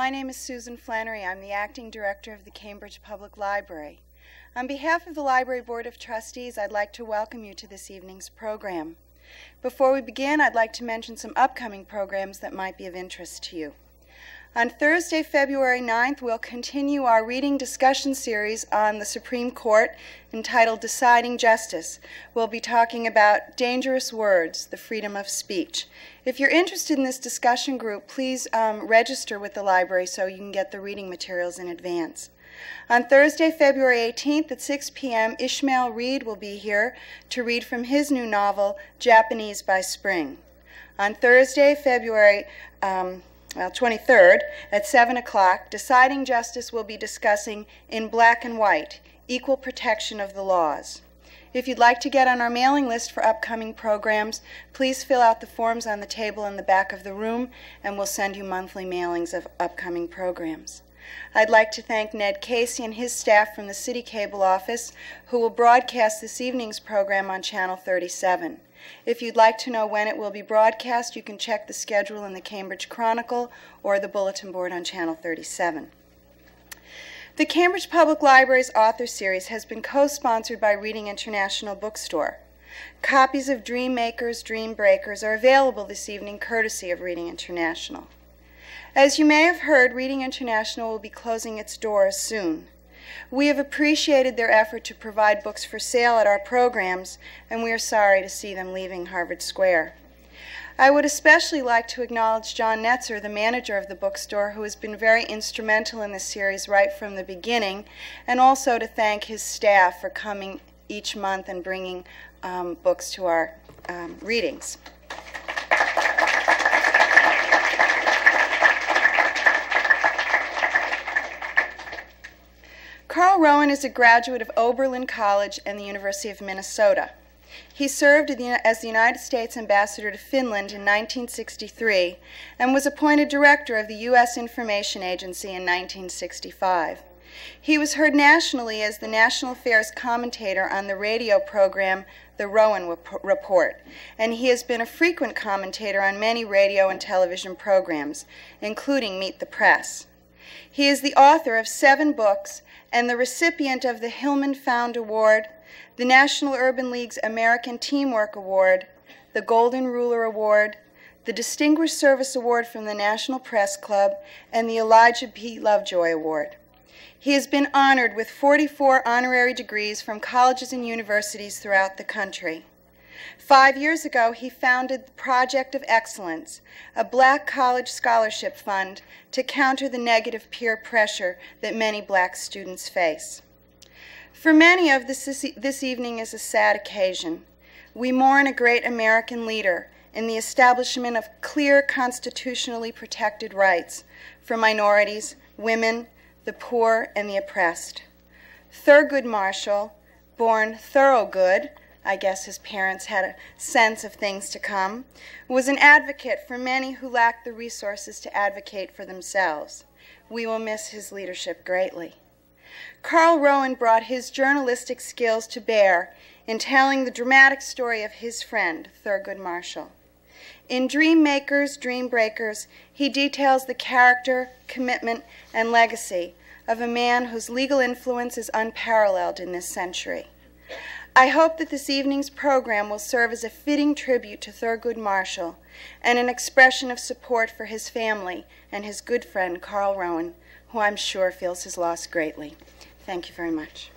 My name is Susan Flannery. I'm the Acting Director of the Cambridge Public Library. On behalf of the Library Board of Trustees, I'd like to welcome you to this evening's program. Before we begin, I'd like to mention some upcoming programs that might be of interest to you. On Thursday, February 9th, we'll continue our reading discussion series on the Supreme Court entitled Deciding Justice. We'll be talking about dangerous words, the freedom of speech. If you're interested in this discussion group, please register with the library so you can get the reading materials in advance. On Thursday, February 18th at 6 p.m., Ishmael Reed will be here to read from his new novel, Japanese by Spring. On Thursday, February 23rd at 7 o'clock, Deciding Justice will be discussing In Black and White, Equal Protection of the Laws. If you'd like to get on our mailing list for upcoming programs, please fill out the forms on the table in the back of the room, and we'll send you monthly mailings of upcoming programs. I'd like to thank Ned Casey and his staff from the City Cable office, who will broadcast this evening's program on Channel 37. If you'd like to know when it will be broadcast, you can check the schedule in the Cambridge Chronicle or the bulletin board on Channel 37. The Cambridge Public Library's author series has been co-sponsored by Reading International Bookstore. Copies of Dream Makers, Dream Breakers are available this evening courtesy of Reading International. As you may have heard, Reading International will be closing its doors soon. We have appreciated their effort to provide books for sale at our programs, and we are sorry to see them leaving Harvard Square. I would especially like to acknowledge John Netzer, the manager of the bookstore, who has been very instrumental in this series right from the beginning, and also to thank his staff for coming each month and bringing books to our readings. Carl Rowan is a graduate of Oberlin College and the University of Minnesota. He served as the United States Ambassador to Finland in 1963 and was appointed director of the U.S. Information Agency in 1965. He was heard nationally as the National Affairs commentator on the radio program The Rowan Report, and he has been a frequent commentator on many radio and television programs, including Meet the Press. He is the author of 7 books and the recipient of the Hillman Found Award, the National Urban League's American Teamwork Award, the Golden Ruler Award, the Distinguished Service Award from the National Press Club, and the Elijah P. Lovejoy Award. He has been honored with 44 honorary degrees from colleges and universities throughout the country. 5 years ago, he founded the Project of Excellence, a black college scholarship fund to counter the negative peer pressure that many black students face. For many of us, this evening is a sad occasion. We mourn a great American leader in the establishment of clear constitutionally protected rights for minorities, women, the poor, and the oppressed. Thurgood Marshall, born Thurgood, I guess his parents had a sense of things to come, was an advocate for many who lacked the resources to advocate for themselves. We will miss his leadership greatly. Carl Rowan brought his journalistic skills to bear in telling the dramatic story of his friend, Thurgood Marshall. In Dream Makers, Dream Breakers, he details the character, commitment, and legacy of a man whose legal influence is unparalleled in this century. I hope that this evening's program will serve as a fitting tribute to Thurgood Marshall and an expression of support for his family and his good friend Carl Rowan, who I'm sure feels his loss greatly. Thank you very much.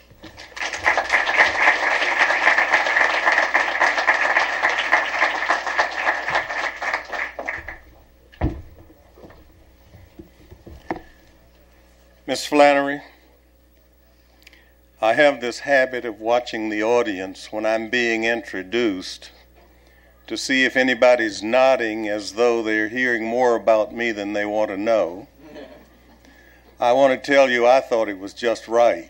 Miss Flannery, I have this habit of watching the audience when I'm being introduced to see if anybody's nodding as though they're hearing more about me than they want to know. I want to tell you I thought it was just right.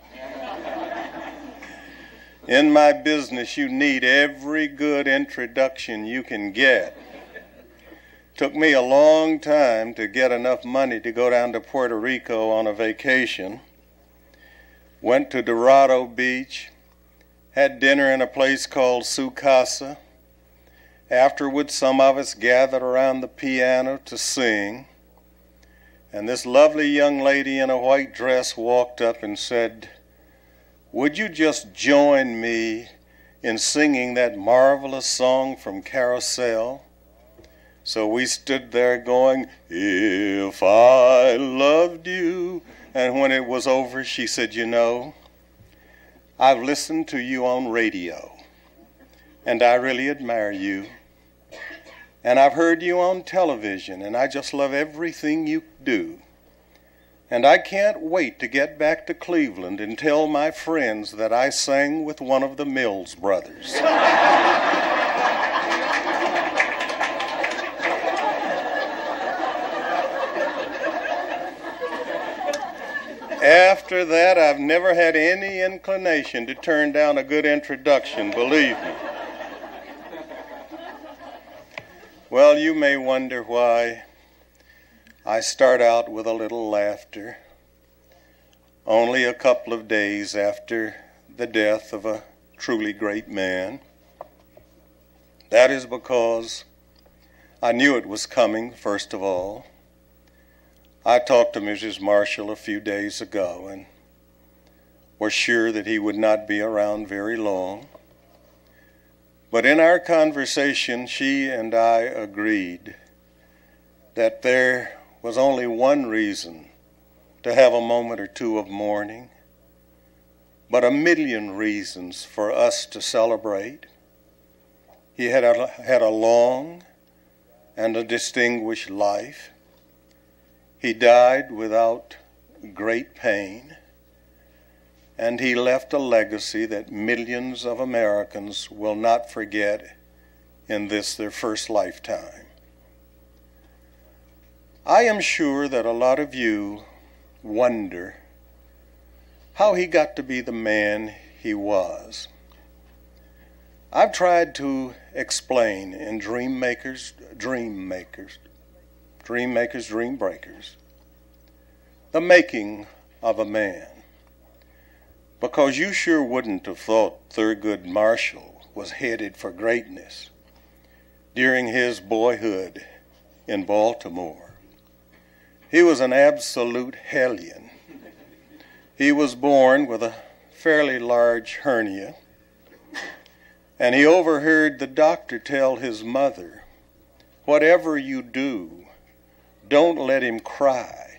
In my business, you need every good introduction you can get. Took me a long time to get enough money to go down to Puerto Rico on a vacation. Went to Dorado Beach, had dinner in a place called Su Casa. Afterwards, some of us gathered around the piano to sing. and this lovely young lady in a white dress walked up and said, "Would you just join me in singing that marvelous song from Carousel?" So we stood there going, "If I loved you." And when it was over, she said, "You know, I've listened to you on radio, and I really admire you. And I've heard you on television, and I just love everything you do. And I can't wait to get back to Cleveland and tell my friends that I sang with one of the Mills brothers." After that, I've never had any inclination to turn down a good introduction, believe me. Well, you may wonder why I start out with a little laughter only a couple of days after the death of a truly great man. That is because I knew it was coming, first of all. I talked to Mrs. Marshall a few days ago and was sure that he would not be around very long. But in our conversation, she and I agreed that there was only one reason to have a moment or two of mourning, but a million reasons for us to celebrate. He had a long and a distinguished life. He died without great pain, and he left a legacy that millions of Americans will not forget in this, their first lifetime. I am sure that a lot of you wonder how he got to be the man he was. I've tried to explain in Dream Breakers, the making of a man, because you sure wouldn't have thought Thurgood Marshall was headed for greatness during his boyhood in Baltimore. He was an absolute hellion. He was born with a fairly large hernia, and he overheard the doctor tell his mother, "Whatever you do, don't let him cry."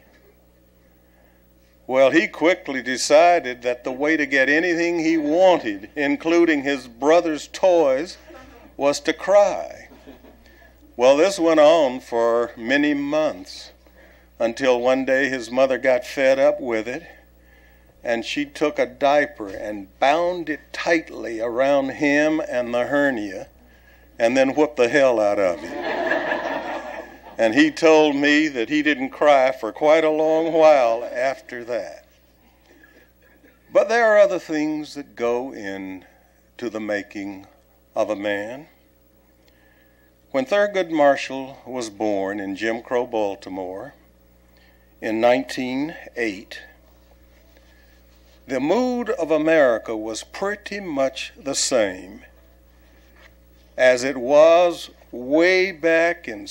Well, he quickly decided that the way to get anything he wanted, including his brother's toys, was to cry. Well, this went on for many months until one day his mother got fed up with it, and she took a diaper and bound it tightly around him and the hernia, and then whooped the hell out of him. And he told me that he didn't cry for quite a long while after that. But there are other things that go into the making of a man. When Thurgood Marshall was born in Jim Crow Baltimore in 1908, the mood of America was pretty much the same as it was way back in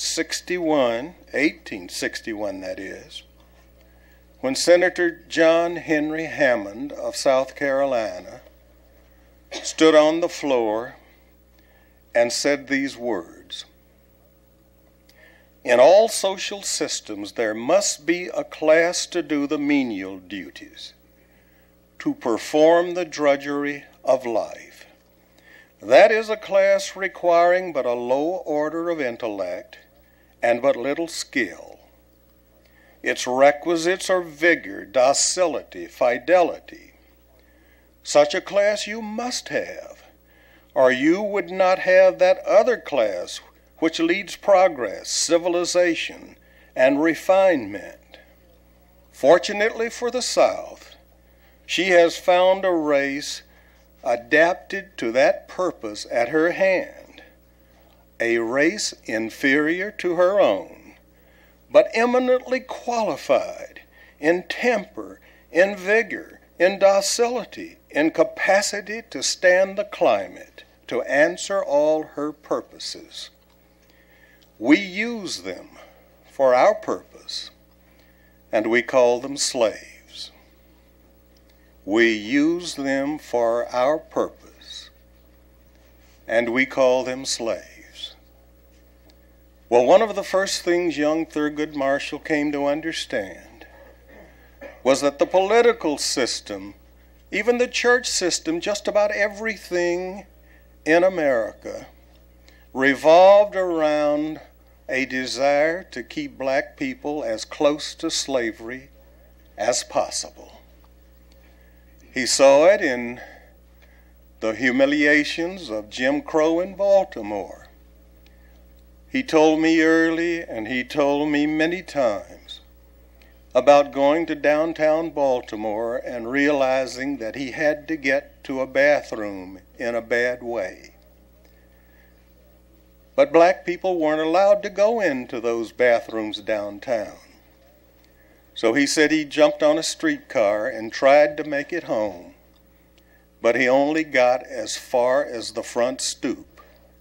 1861 that is, when Senator John Henry Hammond of South Carolina stood on the floor and said these words: "In all social systems there must be a class to do the menial duties, to perform the drudgery of life. That is a class requiring but a low order of intellect and but little skill. Its requisites are vigor, docility, fidelity. Such a class you must have, or you would not have that other class which leads progress, civilization, and refinement. Fortunately for the South, she has found a race adapted to that purpose at her hand, a race inferior to her own, but eminently qualified in temper, in vigor, in docility, in capacity to stand the climate, to answer all her purposes. We use them for our purpose, and we call them slaves. We use them for our purpose, and we call them slaves. Well, one of the first things young Thurgood Marshall came to understand was that the political system, even the church system, just about everything in America, revolved around a desire to keep black people as close to slavery as possible. He saw it in the humiliations of Jim Crow in Baltimore. He told me early, and he told me many times, about going to downtown Baltimore and realizing that he had to get to a bathroom in a bad way. But black people weren't allowed to go into those bathrooms downtown. So he said he jumped on a streetcar and tried to make it home, but he only got as far as the front stoop.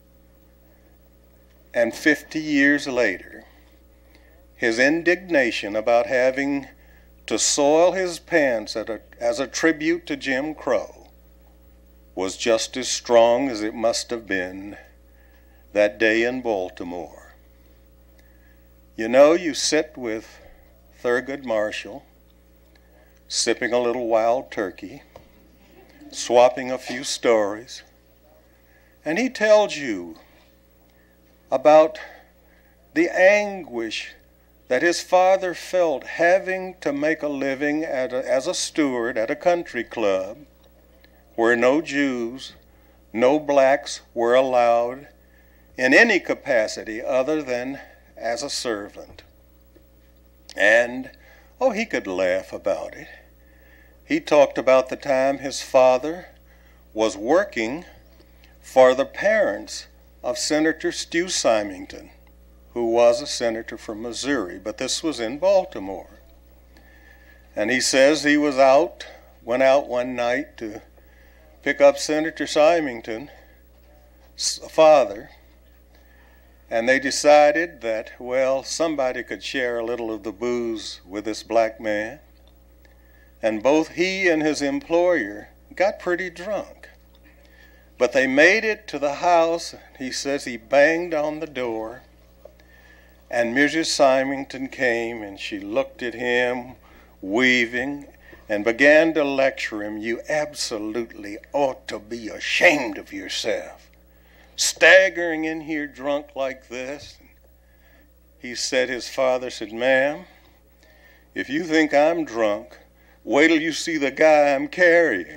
And 50 years later, his indignation about having to soil his pants as a tribute to Jim Crow was just as strong as it must have been that day in Baltimore. You know, you sit with Thurgood Marshall, sipping a little wild turkey, swapping a few stories, and he tells you about the anguish that his father felt having to make a living as a steward at a country club where no Jews, no blacks were allowed in any capacity other than as a servant. And, he could laugh about it. He talked about the time his father was working for the parents of Senator Stu Symington, who was a senator from Missouri, but this was in Baltimore. And he says he went out one night to pick up Senator Symington's father, and they decided that, somebody could share a little of the booze with this black man. And both he and his employer got pretty drunk. But they made it to the house. He says he banged on the door, and Mrs. Symington came, and she looked at him, weaving, and began to lecture him. You absolutely ought to be ashamed of yourself, staggering in here drunk like this. He said, his father said, "Ma'am, if you think I'm drunk, wait till you see the guy I'm carrying."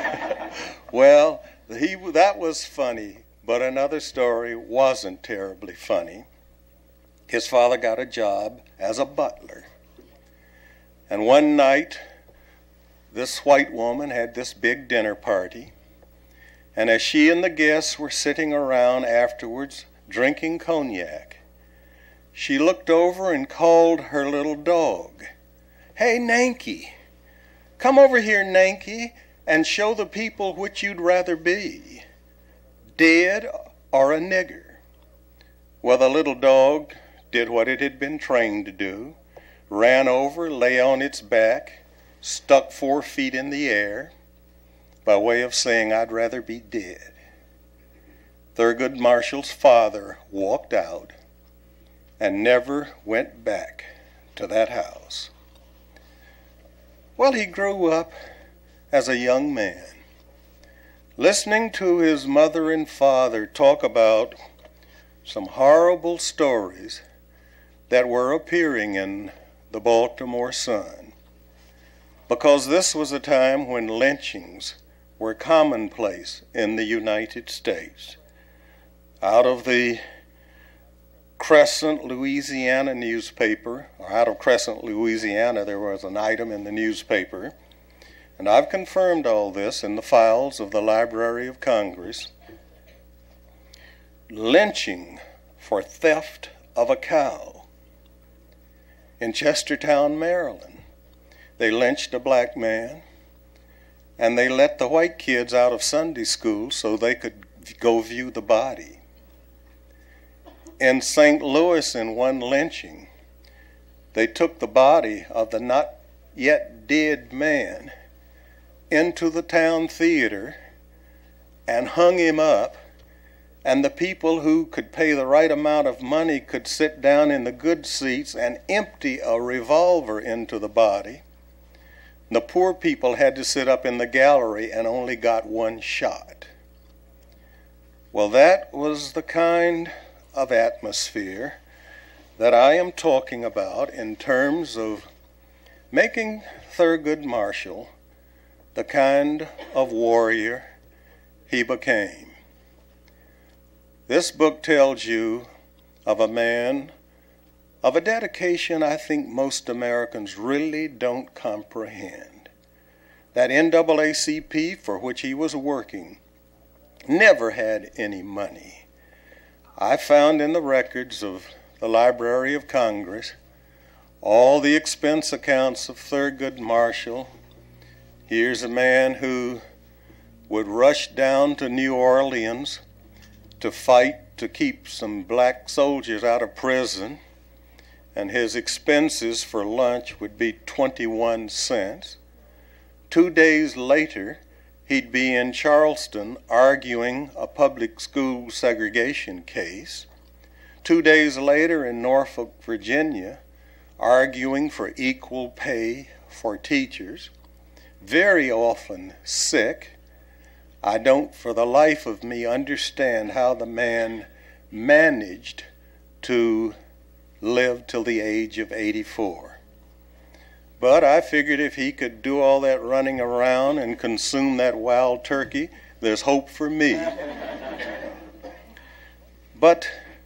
Well, that was funny, but another story wasn't terribly funny. His father got a job as a butler. And one night, this white woman had this big dinner party. And as she and the guests were sitting around afterwards drinking cognac, she looked over and called her little dog, "Hey, Nanky, come over here, Nanky, and show the people which you'd rather be, dead or a nigger." Well, the little dog did what it had been trained to do, ran over, lay on its back, stuck 4 feet in the air, by way of saying, "I'd rather be dead." Thurgood Marshall's father walked out and never went back to that house. Well, he grew up as a young man, listening to his mother and father talk about some horrible stories that were appearing in the Baltimore Sun, because this was a time when lynchings were commonplace in the United States. Out of the Crescent, Louisiana newspaper, or out of Crescent, Louisiana, there was an item in the newspaper, and I've confirmed all this in the files of the Library of Congress. Lynching for theft of a cow. In Chestertown, Maryland, they lynched a black man, and they let the white kids out of Sunday school so they could go view the body. In St. Louis, in one lynching, they took the body of the not yet dead man into the town theater and hung him up, and the people who could pay the right amount of money could sit down in the good seats and empty a revolver into the body. The poor people had to sit up in the gallery and only got one shot. Well, that was the kind of atmosphere that I am talking about in terms of making Thurgood Marshall the kind of warrior he became. This book tells you of a man of a dedication I think most Americans really don't comprehend. That NAACP for which he was working never had any money. I found in the records of the Library of Congress all the expense accounts of Thurgood Marshall. Here's a man who would rush down to New Orleans to fight to keep some black soldiers out of prison, and his expenses for lunch would be 21 cents. 2 days later, he'd be in Charleston arguing a public school segregation case. 2 days later in Norfolk, Virginia, arguing for equal pay for teachers, very often sick. I don't for the life of me understand how the man managed to live till the age of 84. But I figured if he could do all that running around and consume that wild turkey, there's hope for me. But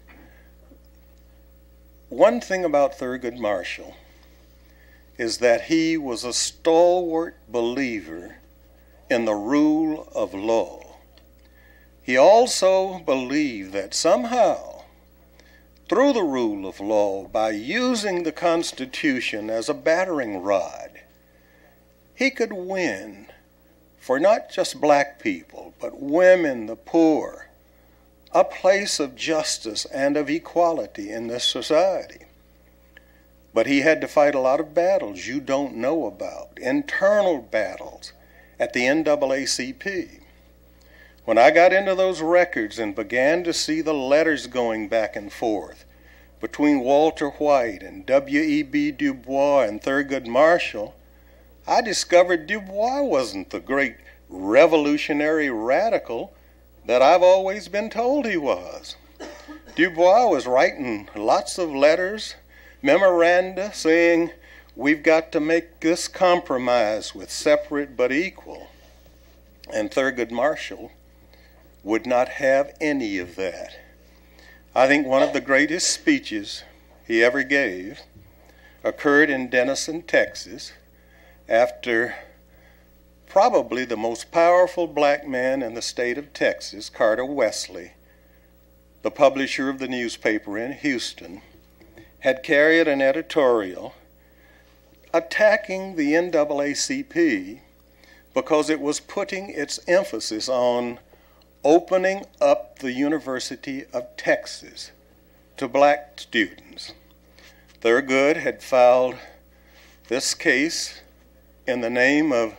one thing about Thurgood Marshall is that he was a stalwart believer in the rule of law. He also believed that somehow, through the rule of law, by using the Constitution as a battering rod, he could win for not just black people, but women, the poor, a place of justice and of equality in this society. But he had to fight a lot of battles you don't know about, internal battles at the NAACP. When I got into those records and began to see the letters going back and forth between Walter White and W.E.B. Du Bois and Thurgood Marshall, I discovered Du Bois wasn't the great revolutionary radical that I've always been told he was. Du Bois was writing lots of letters, memoranda saying, we've got to make this compromise with separate but equal. And Thurgood Marshall would not have any of that. I think one of the greatest speeches he ever gave occurred in Denison, Texas, after probably the most powerful black man in the state of Texas, Carter Wesley, the publisher of the newspaper in Houston, had carried an editorial attacking the NAACP because it was putting its emphasis on opening up the University of Texas to black students. Thurgood had filed this case in the name of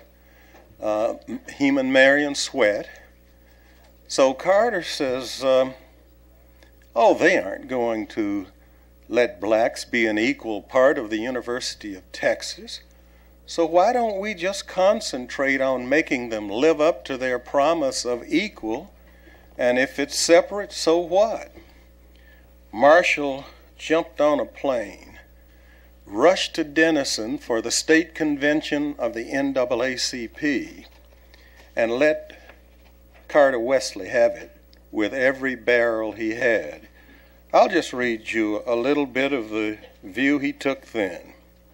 Heman Marion Sweat. So Carter says, oh, they aren't going to let blacks be an equal part of the University of Texas. So why don't we just concentrate on making them live up to their promise of equal, and if it's separate, so what? Marshall jumped on a plane, rushed to Denison for the state convention of the NAACP, and let Carter Wesley have it with every barrel he had. I'll just read you a little bit of the view he took then.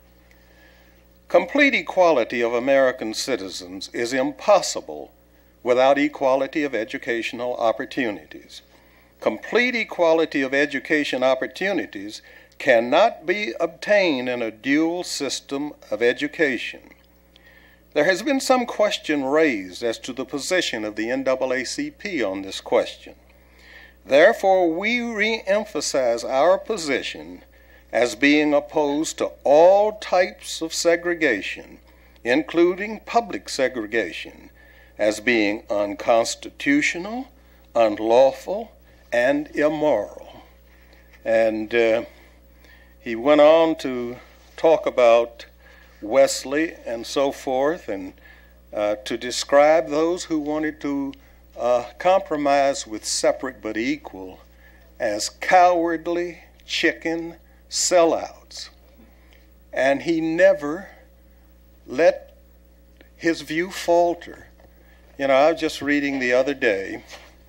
Complete equality of American citizens is impossible without equality of educational opportunities. Complete equality of education opportunities cannot be obtained in a dual system of education. There has been some question raised as to the position of the NAACP on this question. Therefore, we re-emphasize our position as being opposed to all types of segregation, including public segregation, as being unconstitutional, unlawful, and immoral. And he went on to talk about Wesley and so forth, and to describe those who wanted to compromise with separate but equal as cowardly chicken sellouts. And he never let his view falter. You know, I was just reading the other day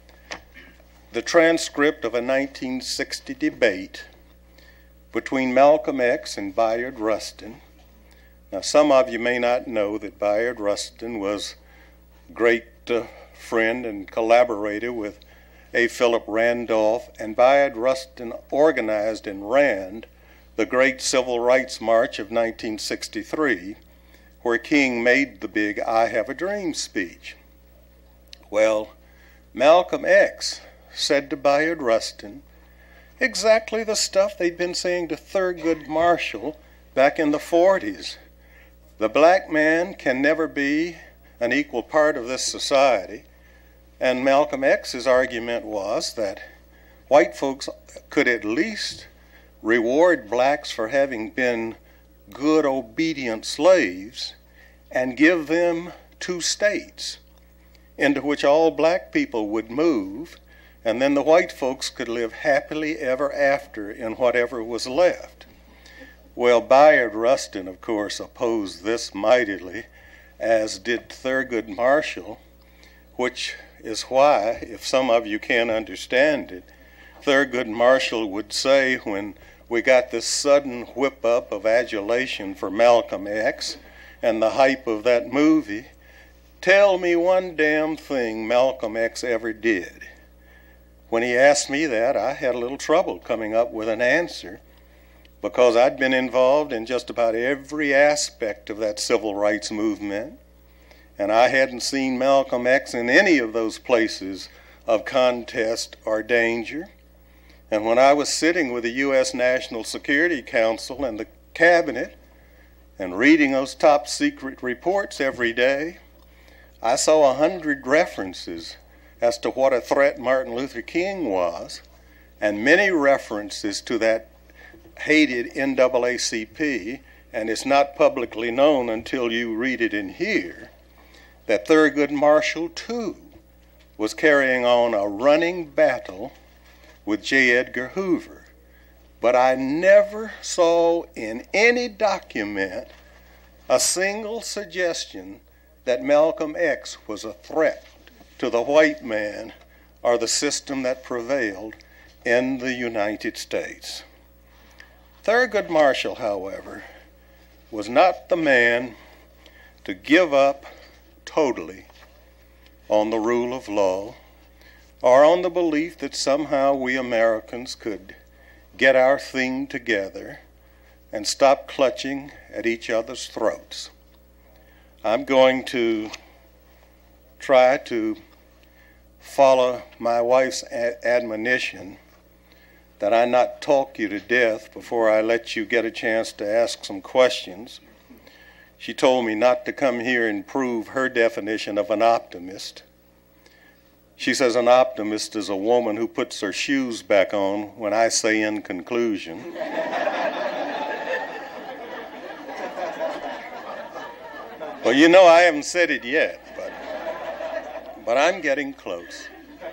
the transcript of a 1960 debate between Malcolm X and Bayard Rustin. Now, some of you may not know that Bayard Rustin was a great friend and collaborator with A. Philip Randolph, and Bayard Rustin organized and ran the great Civil Rights March of 1963, where King made the big "I Have a Dream" speech. Well, Malcolm X said to Bayard Rustin exactly the stuff they'd been saying to Thurgood Marshall back in the 40s. The black man can never be an equal part of this society. And Malcolm X's argument was that white folks could at least reward blacks for having been good, obedient slaves and give them 2 states into which all black people would move, and then the white folks could live happily ever after in whatever was left. Well, Bayard Rustin, of course, opposed this mightily, as did Thurgood Marshall, which is why, if some of you can't understand it, Thurgood Marshall would say, when we got this sudden whip-up of adulation for Malcolm X and the hype of that movie, "Tell me one damn thing Malcolm X ever did." When he asked me that, I had a little trouble coming up with an answer, because I'd been involved in just about every aspect of that civil rights movement, and I hadn't seen Malcolm X in any of those places of contest or danger. And when I was sitting with the U.S. National Security Council and the Cabinet and reading those top secret reports every day, I saw 100 references as to what a threat Martin Luther King was, and many references to that hated NAACP, and it's not publicly known until you read it in here, that Thurgood Marshall, too, was carrying on a running battle with J. Edgar Hoover. But I never saw in any document a single suggestion that Malcolm X was a threat to the white man or the system that prevailed in the United States. Thurgood Marshall, however, was not the man to give up totally on the rule of law or on the belief that somehow we Americans could get our thing together and stop clutching at each other's throats. I'm going to try to follow my wife's admonition that I not talk you to death before I let you get a chance to ask some questions. She told me not to come here and prove her definition of an optimist. She says an optimist is a woman who puts her shoes back on when I say "in conclusion." Well, you know, I haven't said it yet, but I'm getting close.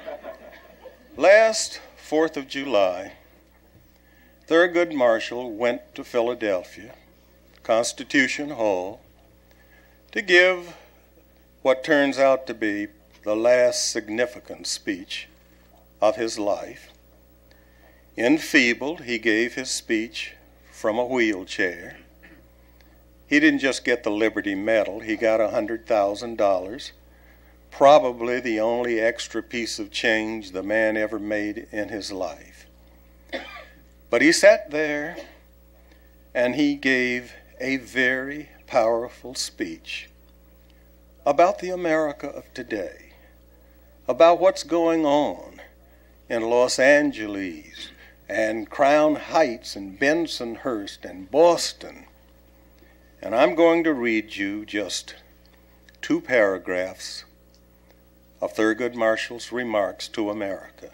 Last 4th of July, Thurgood Marshall went to Philadelphia, Constitution Hall, to give what turns out to be the last significant speech of his life. Enfeebled, he gave his speech from a wheelchair. He didn't just get the Liberty Medal, he got $100,000, probably the only extra piece of change the man ever made in his life. But he sat there and he gave a very powerful speech about the America of today, about what's going on in Los Angeles and Crown Heights and Bensonhurst and Boston. And I'm going to read you just 2 paragraphs of Thurgood Marshall's remarks to America.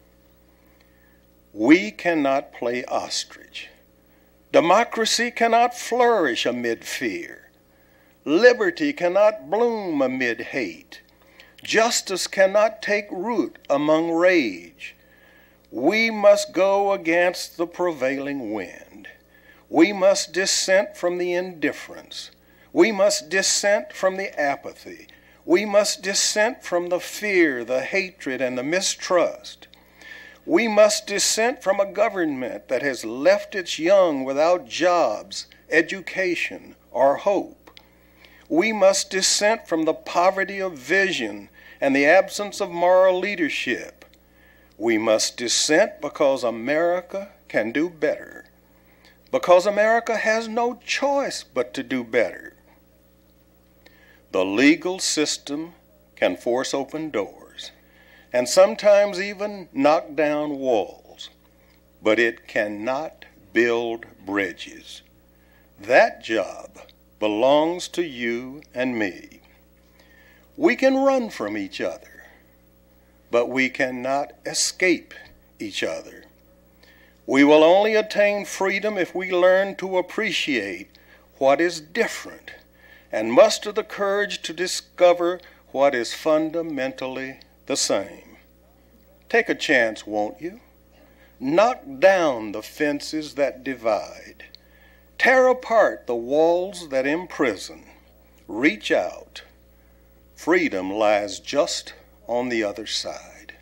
We cannot play ostrich. Democracy cannot flourish amid fear. Liberty cannot bloom amid hate. Justice cannot take root among rage. We must go against the prevailing wind. We must dissent from the indifference. We must dissent from the apathy. We must dissent from the fear, the hatred, and the mistrust. We must dissent from a government that has left its young without jobs, education, or hope. We must dissent from the poverty of vision and the absence of moral leadership. We must dissent because America can do better, because America has no choice but to do better. The legal system can force open doors and sometimes even knock down walls, but it cannot build bridges. That job belongs to you and me. We can run from each other, but we cannot escape each other. We will only attain freedom if we learn to appreciate what is different and muster the courage to discover what is fundamentally the same. Take a chance, won't you? Knock down the fences that divide. Tear apart the walls that imprison. Reach out. Freedom lies just on the other side.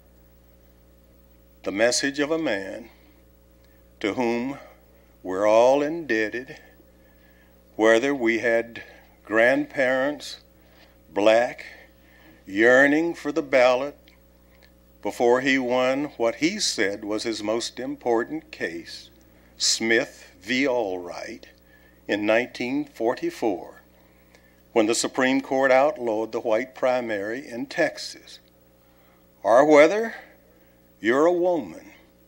The message of a man to whom we're all indebted, whether we had grandparents, black, yearning for the ballot before he won what he said was his most important case, Smith v. Allwright, in 1944, when the Supreme Court outlawed the white primary in Texas, or whether you're a woman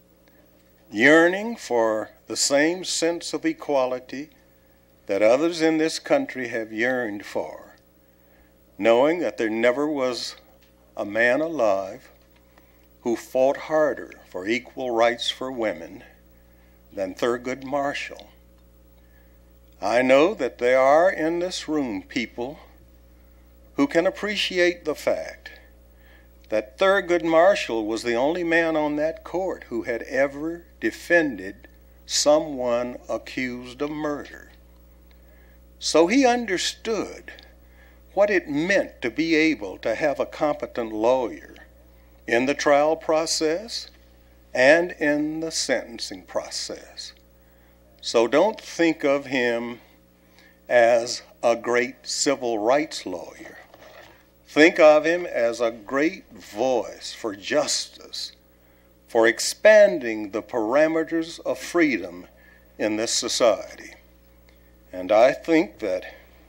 yearning for the same sense of equality that others in this country have yearned for, knowing that there never was a man alive who fought harder for equal rights for women than Thurgood Marshall. I know that there are in this room people who can appreciate the fact that Thurgood Marshall was the only man on that court who had ever defended someone accused of murder. So he understood what it meant to be able to have a competent lawyer in the trial process and in the sentencing process. So don't think of him as a great civil rights lawyer. Think of him as a great voice for justice, for expanding the parameters of freedom in this society. And I think that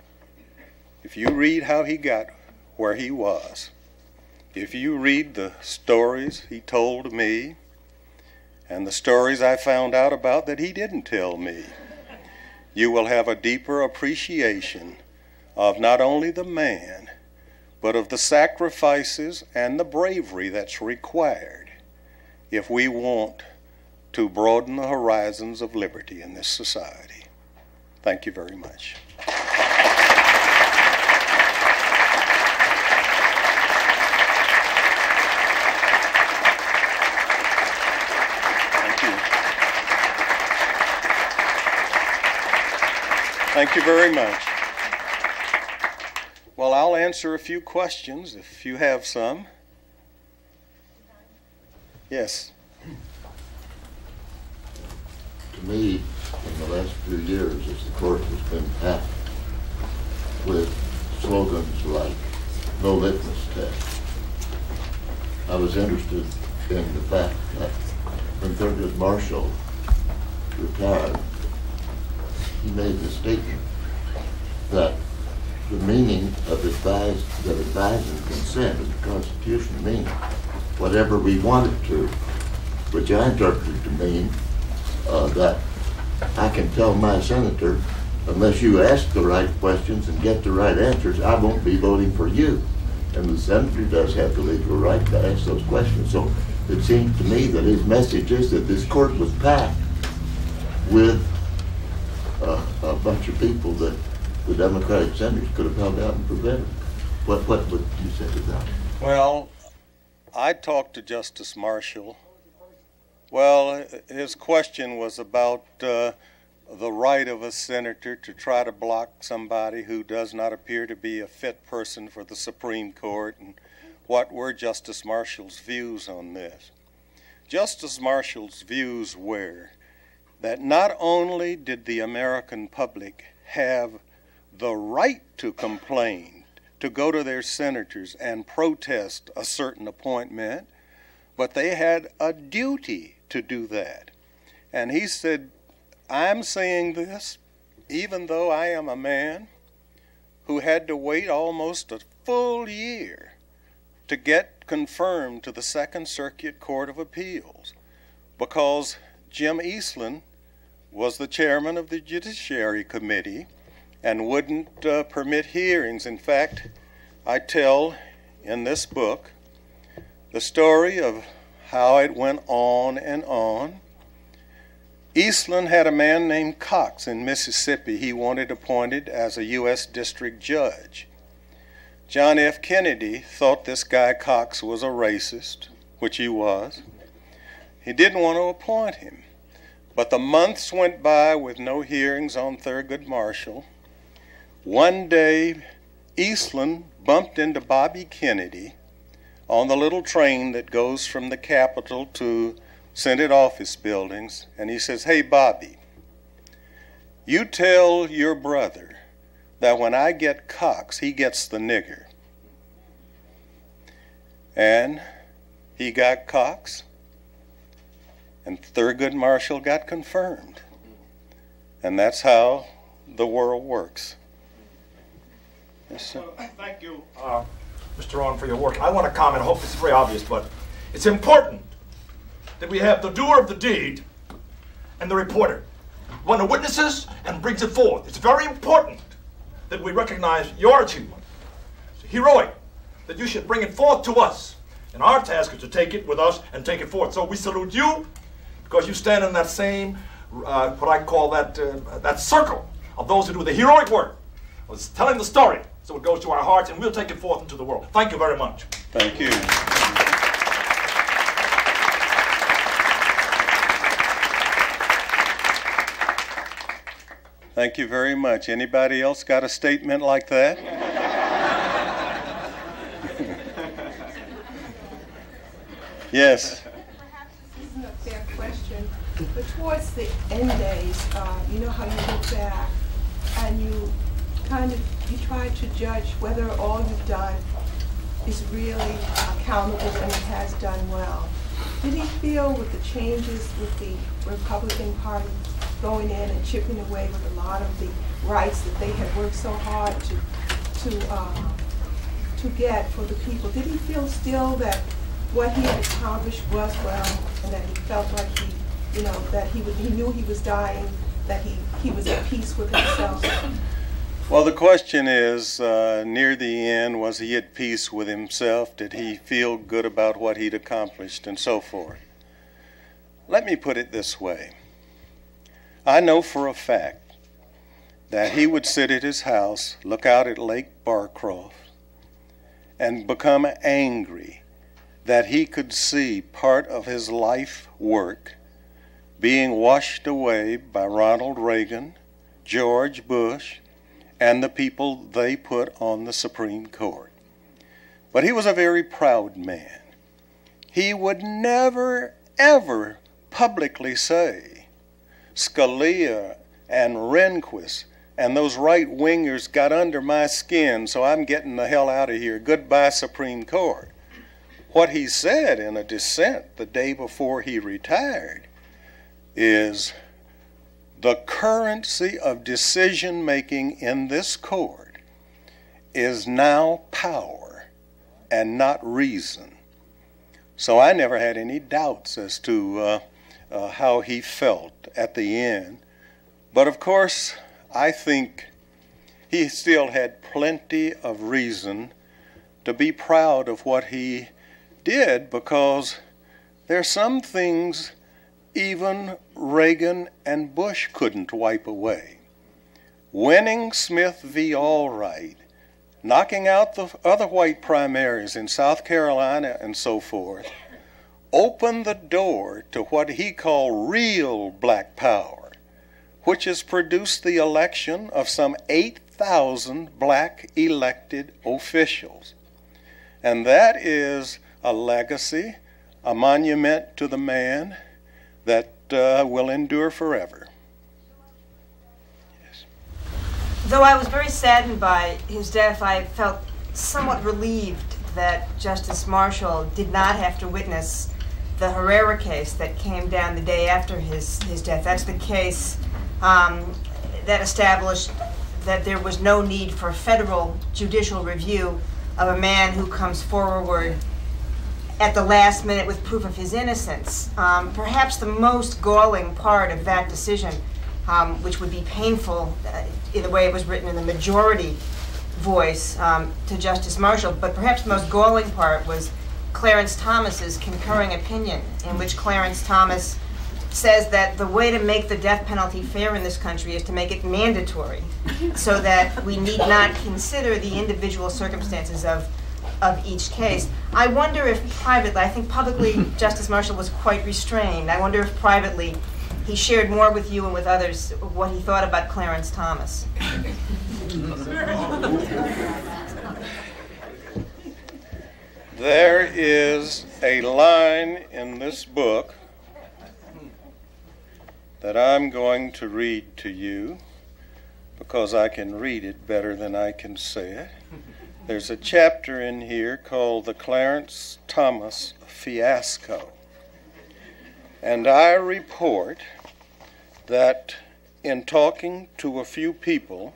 if you read how he got where he was, if you read the stories he told me and the stories I found out about that he didn't tell me, you will have a deeper appreciation of not only the man, but of the sacrifices and the bravery that's required if we want to broaden the horizons of liberty in this society. Thank you very much. Thank you very much. Well, I'll answer a few questions if you have some. Yes. To me, in the last few years, as the court has been packed with slogans like no litmus test, I was interested in the fact that when Thurgood Marshall retired, he made the statement that the meaning of advise and consent of the Constitution means whatever we want it to, which I interpreted to mean that I can tell my senator, unless you ask the right questions and get the right answers, I won't be voting for you. And the senator does have the legal right to ask those questions. So it seems to me that his message is that this court was packed with a bunch of people that the Democratic senators could have held out and prevented. What would you say to that? Well, I talked to Justice Marshall. Well, his question was about the right of a senator to try to block somebody who does not appear to be a fit person for the Supreme Court, and what were Justice Marshall's views on this. Justice Marshall's views were that not only did the American public have the right to complain, to go to their senators and protest a certain appointment, but they had a duty to do that. And he said, I'm saying this even though I am a man who had to wait almost a full year to get confirmed to the Second Circuit Court of Appeals, because Jim Eastland was the chairman of the Judiciary Committee and wouldn't permit hearings. In fact, I tell in this book the story of how it went on and on. Eastland had a man named Cox in Mississippi he wanted appointed as a U.S. district judge. John F. Kennedy thought this guy Cox was a racist, which he was. He didn't want to appoint him. But the months went by with no hearings on Thurgood Marshall. One day, Eastland bumped into Bobby Kennedy on the little train that goes from the Capitol to Senate office buildings, and he says, "Hey, Bobby, you tell your brother that when I get Cox, he gets the nigger." And he got Cox, and Thurgood Marshall got confirmed. And that's how the world works. Yes, sir. Thank you, Mr. Rowan, for your work. I want to comment. I hope this is very obvious, but it's important that we have the doer of the deed and the reporter, one who witnesses and brings it forth. It's very important that we recognize your achievement. It's heroic that you should bring it forth to us. And our task is to take it with us and take it forth. So we salute you because you stand in that same, what I call that circle of those who do the heroic work. It's telling the story so it goes to our hearts, and we'll take it forth into the world. Thank you very much. Thank you. Thank you very much. Anybody else got a statement like that? Yes. Perhaps this isn't a fair question, but towards the end days, you know how you look back and you try to judge whether all you've done is really accountable and it has done well. Did he feel with the changes with the Republican Party going in and chipping away with a lot of the rights that they had worked so hard to get for the people, did he feel still that what he had accomplished was well, and that he felt like he knew he was dying, that he was at peace with himself? Well, the question is, near the end, was he at peace with himself? Did he feel good about what he'd accomplished and so forth? Let me put it this way. I know for a fact that he would sit at his house, look out at Lake Barcroft, and become angry that he could see part of his life work being washed away by Ronald Reagan, George Bush, and the people they put on the Supreme Court. But he was a very proud man. He would never, ever publicly say Scalia and Rehnquist and those right-wingers got under my skin, so I'm getting the hell out of here. Goodbye, Supreme Court. What he said in a dissent the day before he retired is, the currency of decision-making in this court is now power and not reason. So I never had any doubts as to how he felt at the end. But of course, I think he still had plenty of reason to be proud of what he did, because there are some things even Reagan and Bush couldn't wipe away. Winning Smith v. Allwright, knocking out the other white primaries in South Carolina and so forth, opened the door to what he called real black power, which has produced the election of some 8,000 black elected officials. And that is a legacy, a monument to the man that will endure forever. Yes. Though I was very saddened by his death, I felt somewhat relieved that Justice Marshall did not have to witness the Herrera case that came down the day after his death. That's the case that established that there was no need for federal judicial review of a man who comes forward at the last minute with proof of his innocence. Perhaps the most galling part of that decision, which would be painful in the way it was written in the majority voice to Justice Marshall, but perhaps the most galling part was Clarence Thomas's concurring opinion, in which Clarence Thomas says that the way to make the death penalty fair in this country is to make it mandatory, so that we need not consider the individual circumstances of each case. I wonder if privately, I think publicly Justice Marshall was quite restrained. I wonder if privately he shared more with you and with others what he thought about Clarence Thomas. There is a line in this book that I'm going to read to you because I can read it better than I can say it. There's a chapter in here called The Clarence Thomas Fiasco. And I report that in talking to a few people,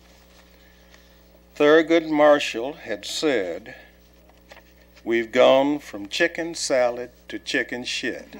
Thurgood Marshall had said, "We've gone from chicken salad to chicken shit."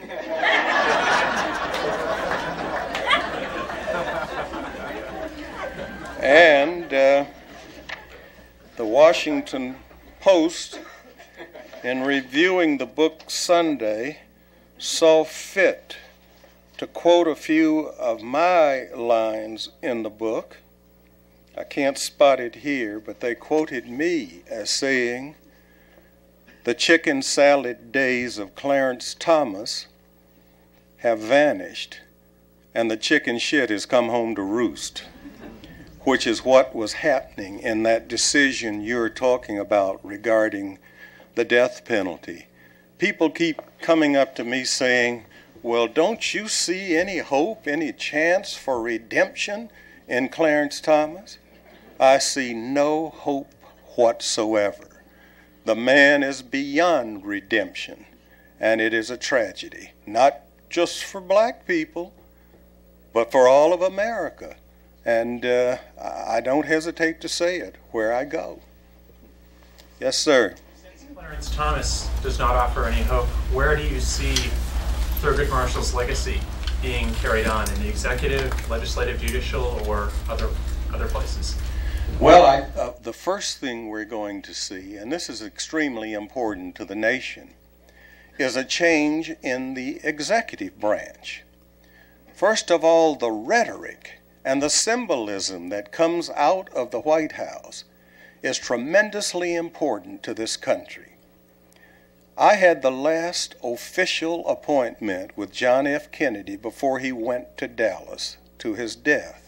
And the Washington Post, in reviewing the book Sunday, saw fit to quote a few of my lines in the book. I can't spot it here, but they quoted me as saying, "The chicken salad days of Clarence Thomas have vanished, and the chicken shit has come home to roost," which is what was happening in that decision you're talking about regarding the death penalty. People keep coming up to me saying, "Well, don't you see any hope, any chance for redemption in Clarence Thomas?" I see no hope whatsoever. The man is beyond redemption, and it is a tragedy, not just for black people, but for all of America. And I don't hesitate to say it where I go. Yes, sir. Since Clarence Thomas does not offer any hope, where do you see Thurgood Marshall's legacy being carried on, in the executive, legislative, judicial, or other places? Well, the first thing we're going to see, and this is extremely important to the nation, is a change in the executive branch. First of all, the rhetoric and the symbolism that comes out of the White House is tremendously important to this country. I had the last official appointment with John F. Kennedy before he went to Dallas to his death.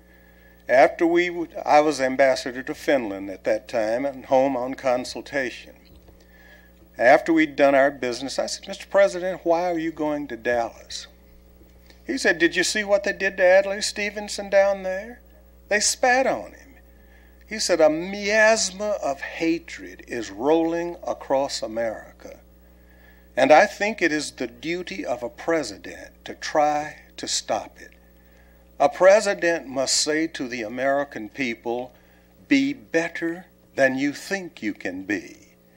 I was ambassador to Finland at that time and home on consultation. After we'd done our business, I said, "Mr. President, why are you going to Dallas?" He said, "Did you see what they did to Adlai Stevenson down there? They spat on him." He said, "A miasma of hatred is rolling across America. And I think it is the duty of a president to try to stop it. A president must say to the American people, be better than you think you can be.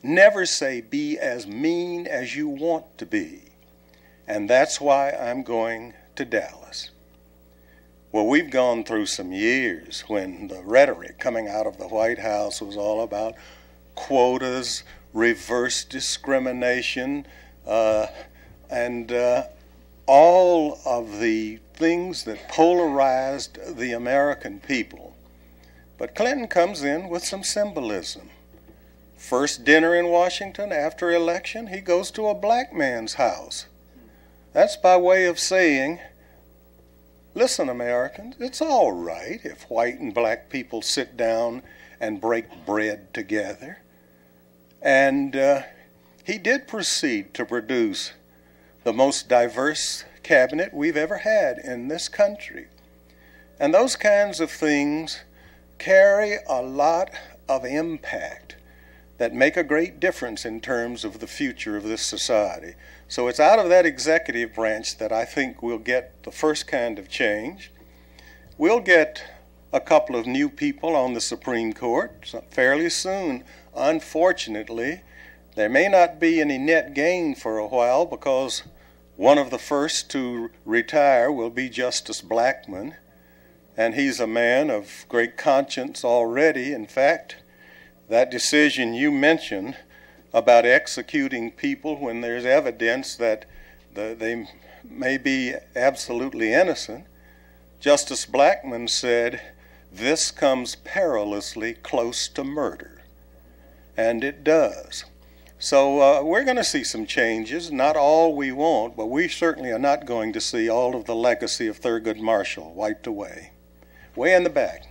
never say be as mean as you want to be. And that's why I'm going to Dallas. Well, we've gone through some years when the rhetoric coming out of the White House was all about quotas, reverse discrimination, and all of the things that polarized the American people. But Clinton comes in with some symbolism. First dinner in Washington after election, he goes to a black man's house. That's by way of saying, listen, Americans, it's all right if white and black people sit down and break bread together. And he did proceed to produce the most diverse cabinet we've ever had in this country. And those kinds of things carry a lot of impact that make a great difference in terms of the future of this society. So it's out of that executive branch that I think we'll get the first kind of change. We'll get a couple of new people on the Supreme Court fairly soon. Unfortunately, there may not be any net gain for a while because one of the first to retire will be Justice Blackmun, and he's a man of great conscience already. In fact, that decision you mentioned about executing people when there's evidence that they may be absolutely innocent, Justice Blackmun said, this comes perilously close to murder. And it does. So we're going to see some changes, not all we want, but we certainly are not going to see all of the legacy of Thurgood Marshall wiped away. Way in the back.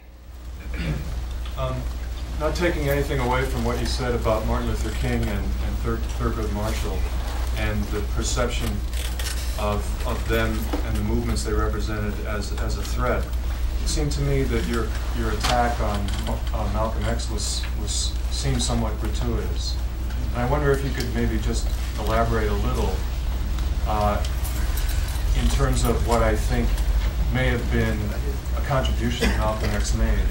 Not taking anything away from what you said about Martin Luther King and Thurgood Marshall and the perception of them and the movements they represented as a threat, it seemed to me that your attack on Malcolm X seemed somewhat gratuitous. And I wonder if you could maybe just elaborate a little in terms of what I think may have been a contribution Malcolm X made.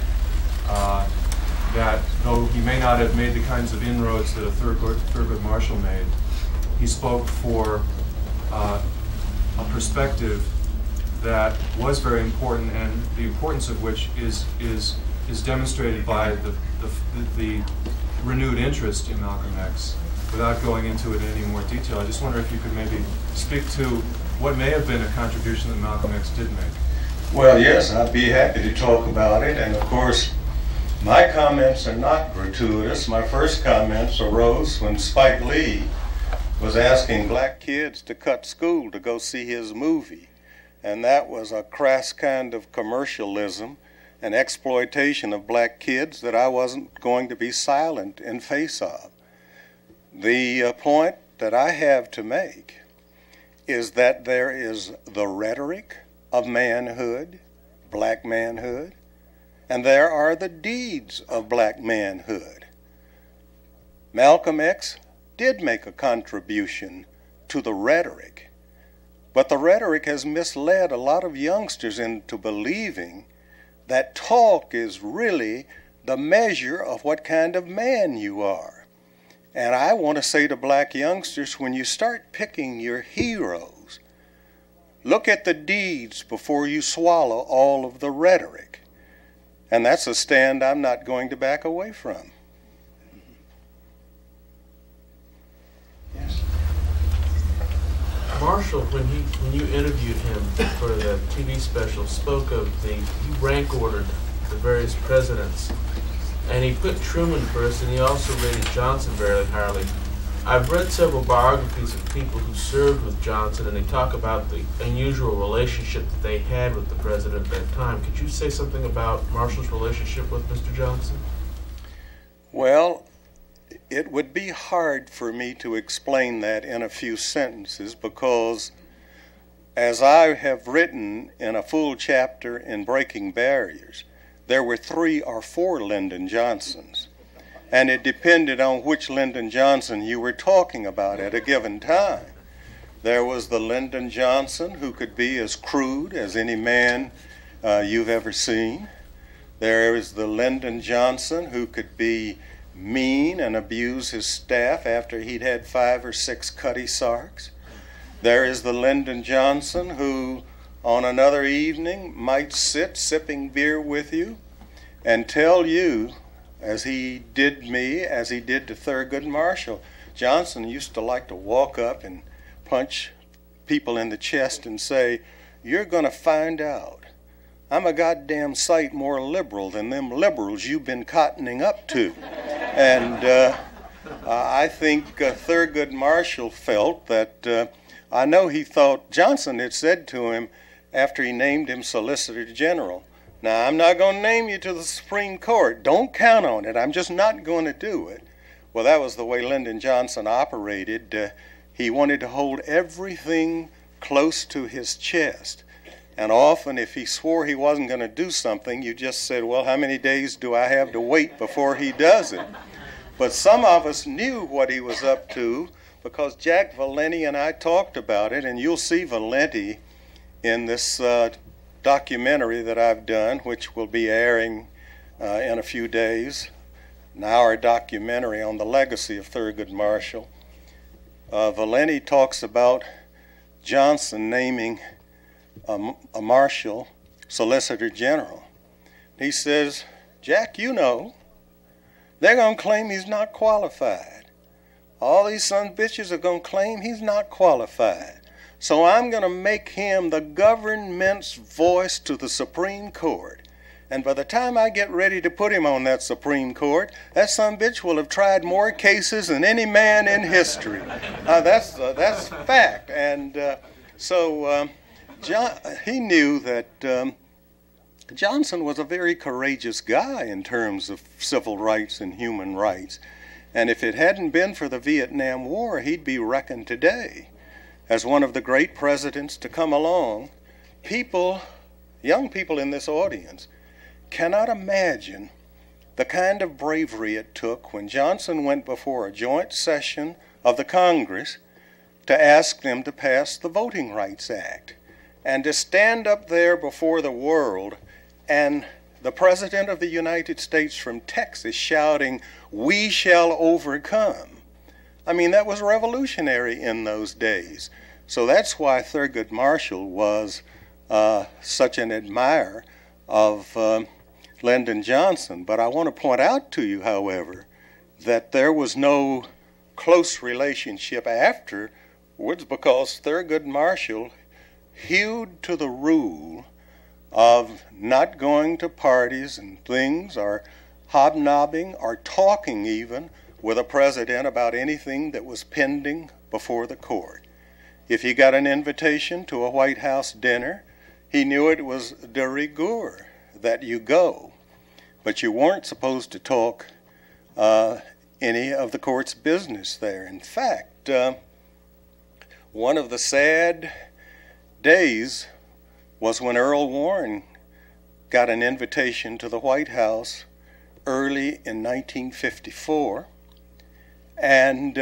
That though he may not have made the kinds of inroads that a Thurgood Marshall made, he spoke for a perspective that was very important, and the importance of which is demonstrated by the renewed interest in Malcolm X. Without going into it in any more detail, I just wonder if you could maybe speak to what may have been a contribution that Malcolm X did make. Well, yes, I'd be happy to talk about it, and of course, my comments are not gratuitous. My first comments arose when Spike Lee was asking black kids to cut school to go see his movie. And that was a crass kind of commercialism and exploitation of black kids that I wasn't going to be silent in face of. The point that I have to make is that there is the rhetoric of manhood, black manhood, and there are the deeds of black manhood. Malcolm X did make a contribution to the rhetoric, but the rhetoric has misled a lot of youngsters into believing that talk is really the measure of what kind of man you are. And I want to say to black youngsters, when you start picking your heroes, look at the deeds before you swallow all of the rhetoric. And that's a stand I'm not going to back away from. Yes. Marshall, when you interviewed him for the TV special, spoke of he rank ordered the various presidents, and he put Truman first, and he also rated Johnson very highly. I've read several biographies of people who served with Johnson, and they talk about the unusual relationship that they had with the president at that time. Could you say something about Marshall's relationship with Mr. Johnson? Well, it would be hard for me to explain that in a few sentences because, as I have written in a full chapter in Breaking Barriers, there were 3 or 4 Lyndon Johnsons. And it depended on which Lyndon Johnson you were talking about at a given time. There was the Lyndon Johnson who could be as crude as any man you've ever seen. There is the Lyndon Johnson who could be mean and abuse his staff after he'd had 5 or 6 Cutty Sarks. There is the Lyndon Johnson who, on another evening, might sit sipping beer with you and tell you, as he did me, as he did to Thurgood Marshall. Johnson used to like to walk up and punch people in the chest and say, "You're going to find out. I'm a goddamn sight more liberal than them liberals you've been cottoning up to." And I think Thurgood Marshall felt that, I know he thought Johnson had said to him after he named him Solicitor General, "Now, I'm not going to name you to the Supreme Court. Don't count on it. I'm just not going to do it." Well, that was the way Lyndon Johnson operated. He wanted to hold everything close to his chest. And often, if he swore he wasn't going to do something, you just said, "Well, how many days do I have to wait before he does it?" But some of us knew what he was up to because Jack Valenti and I talked about it, and you'll see Valenti in this documentary that I've done, which will be airing in a few days, an hour documentary on the legacy of Thurgood Marshall. Valenti talks about Johnson naming a Marshall Solicitor General. He says, "Jack, you know, they're going to claim he's not qualified. All these son of bitches are going to claim he's not qualified. So I'm going to make him the government's voice to the Supreme Court. And by the time I get ready to put him on that Supreme Court, that son of a bitch will have tried more cases than any man in history." That's fact. And so he knew that Johnson was a very courageous guy in terms of civil rights and human rights. And if it hadn't been for the Vietnam War, he'd be reckoned today as one of the great presidents to come along. People, young people in this audience, cannot imagine the kind of bravery it took when Johnson went before a joint session of the Congress to ask them to pass the Voting Rights Act, and to stand up there before the world and the President of the United States from Texas shouting, "We shall overcome." I mean, that was revolutionary in those days. So that's why Thurgood Marshall was such an admirer of Lyndon Johnson. But I want to point out to you, however, that there was no close relationship afterwards, because Thurgood Marshall hewed to the rule of not going to parties and things, or hobnobbing, or talking even with a president about anything that was pending before the court. If he got an invitation to a White House dinner, he knew it was de rigueur that you go, but you weren't supposed to talk any of the court's business there. In fact, one of the sad days was when Earl Warren got an invitation to the White House early in 1954, and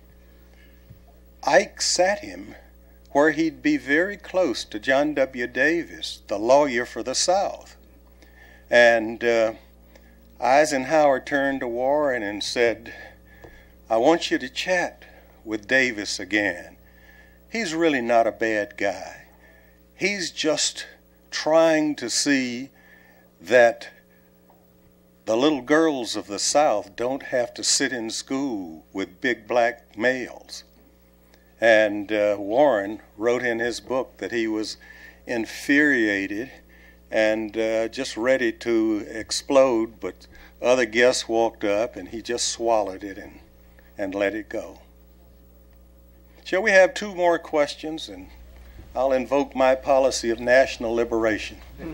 Ike sat him where he'd be very close to John W. Davis, the lawyer for the South. And Eisenhower turned to Warren and said, "I want you to chat with Davis again. He's really not a bad guy. He's just trying to see that the little girls of the South don't have to sit in school with big black males." And Warren wrote in his book that he was infuriated and just ready to explode, but other guests walked up and he just swallowed it and let it go. Shall we have 2 more questions, and I'll invoke my policy of national liberation.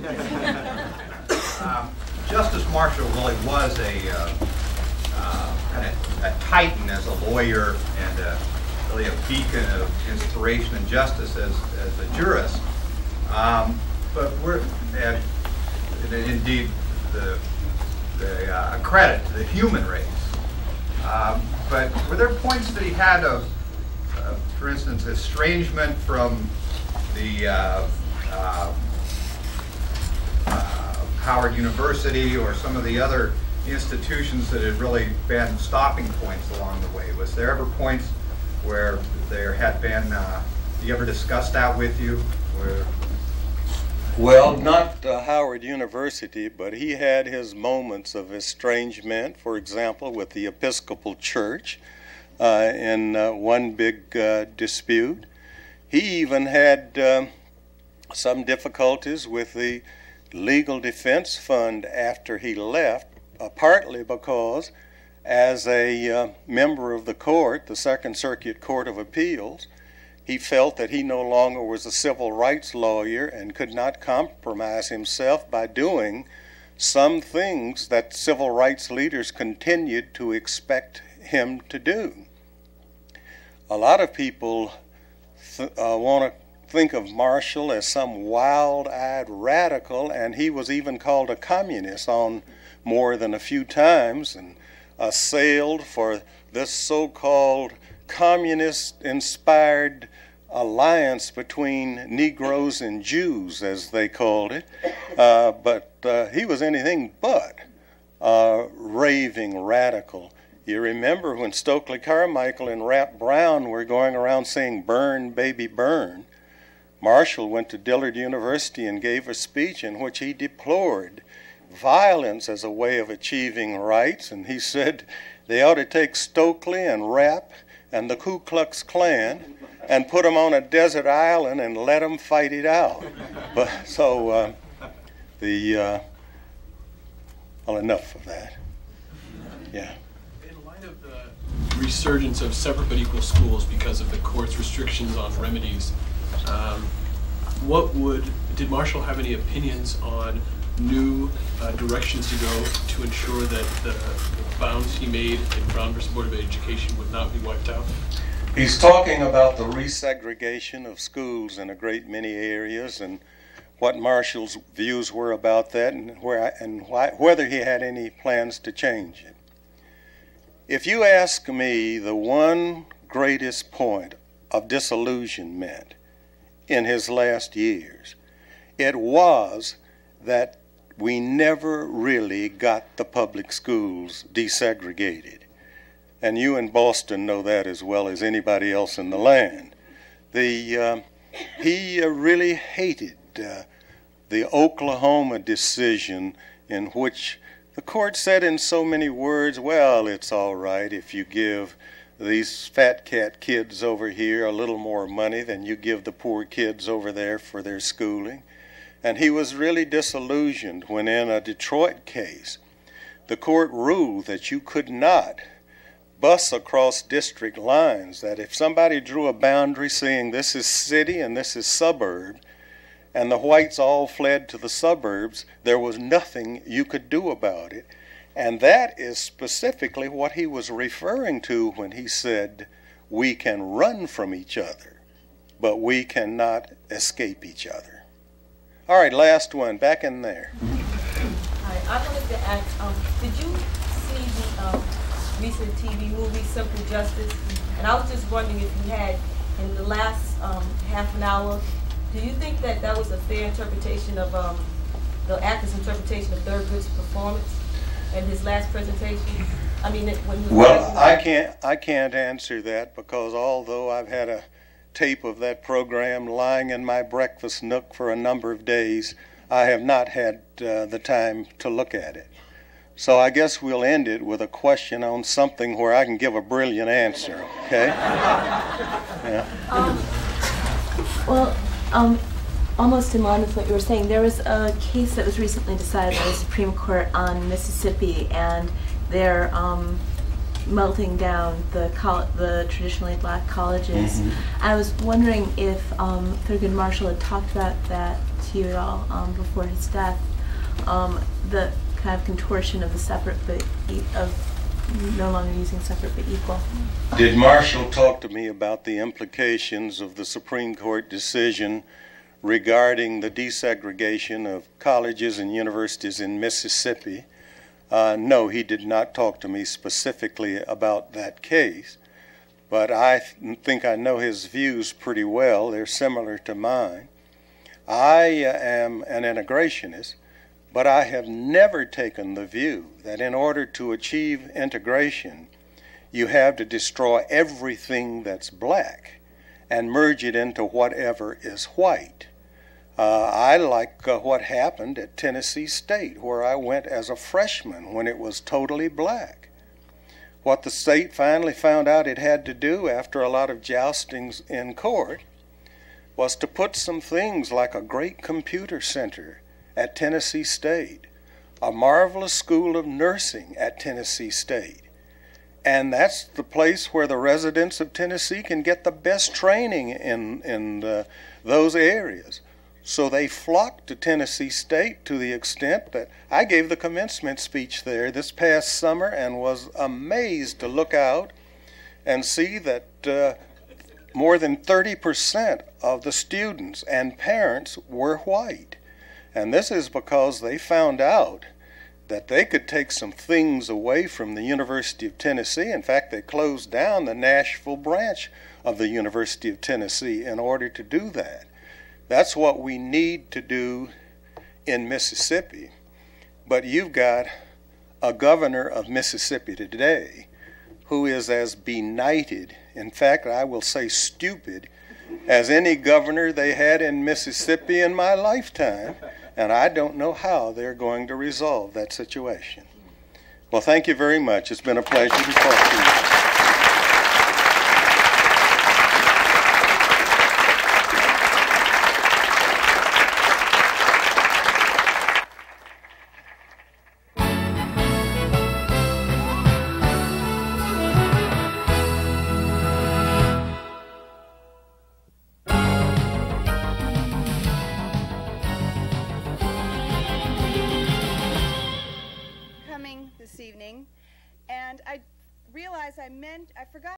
Justice Marshall really was a kind of a titan as a lawyer, and really a beacon of inspiration and justice as a jurist. But we're indeed the credit to the human race. But were there points that he had of for instance, estrangement from the Howard University or some of the other institutions that had really been stopping points along the way? Was there ever points where there had been, you ever discussed that with you? Well, not Howard University, but he had his moments of estrangement, for example, with the Episcopal Church in one big dispute. He even had some difficulties with the Legal Defense Fund after he left, partly because as a member of the court, the Second Circuit Court of Appeals, he felt that he no longer was a civil rights lawyer and could not compromise himself by doing some things that civil rights leaders continued to expect him to do. A lot of people want to think of Marshall as some wild-eyed radical, and he was even called a communist on more than a few times and assailed for this so-called communist-inspired alliance between Negroes and Jews, as they called it. But he was anything but raving radical. You remember when Stokely Carmichael and Rap Brown were going around saying, "Burn, baby, burn." Marshall went to Dillard University and gave a speech in which he deplored violence as a way of achieving rights, and he said they ought to take Stokely and Rap and the Ku Klux Klan and put them on a desert island and let them fight it out. But so well, enough of that. Yeah. In light of the resurgence of separate but equal schools because of the court's restrictions on remedies, did Marshall have any opinions on new directions to go to ensure that the bounds he made in Brown versus Board of Education would not be wiped out? He's talking about the resegregation of schools in a great many areas and what Marshall's views were about that and whether he had any plans to change it. If you ask me the one greatest point of disillusionment in his last years, it was that we never really got the public schools desegregated. And you in Boston know that as well as anybody else in the land. He really hated the Oklahoma decision in which the court said in so many words, well, it's all right if you give these fat cat kids over here a little more money than you give the poor kids over there for their schooling. And he was really disillusioned when in a Detroit case, the court ruled that you could not bus across district lines, that if somebody drew a boundary saying this is city and this is suburb, and the whites all fled to the suburbs, there was nothing you could do about it. And that is specifically what he was referring to when he said, we can run from each other, but we cannot escape each other. All right, last one, back in there. Hi, I wanted to ask, did you see the recent TV movie, Simple Justice? And I was just wondering if you had, in the last half an hour, do you think that that was a fair interpretation of the actor's interpretation of Thurgood's performance in his last presentation? I mean, when he was well, I can't answer that because although I've had a tape of that program lying in my breakfast nook for a number of days, I have not had the time to look at it. So I guess we'll end it with a question on something where I can give a brilliant answer, okay? Yeah. Almost in line with what you were saying, there was a case that was recently decided by the Supreme Court on Mississippi, and they're melting down the traditionally black colleges. Mm-hmm. I was wondering if Thurgood Marshall had talked about that to you at all before his death, the kind of contortion of the separate but of no longer using separate but equal. Did Marshall talk to me about the implications of the Supreme Court decision regarding the desegregation of colleges and universities in Mississippi? No, he did not talk to me specifically about that case, but I think I know his views pretty well. They're similar to mine. I am an integrationist, But I have never taken the view that in order to achieve integration, you have to destroy everything that's black and merge it into whatever is white. I like what happened at Tennessee State, where I went as a freshman when it was totally black. What the state finally found out it had to do after a lot of joustings in court was to put some things like a great computer center at Tennessee State, a marvelous school of nursing at Tennessee State. And that's the place where the residents of Tennessee can get the best training in those areas. So they flocked to Tennessee State to the extent that I gave the commencement speech there this past summer and was amazed to look out and see that more than 30% of the students and parents were white. And this is because they found out that they could take some things away from the University of Tennessee. In fact, they closed down the Nashville branch of the University of Tennessee in order to do that. That's what we need to do in Mississippi. But you've got a governor of Mississippi today who is as benighted, in fact, I will say stupid, as any governor they had in Mississippi in my lifetime. And I don't know how they're going to resolve that situation. Well, thank you very much. It's been a pleasure to talk to you. This evening, and I realized I forgot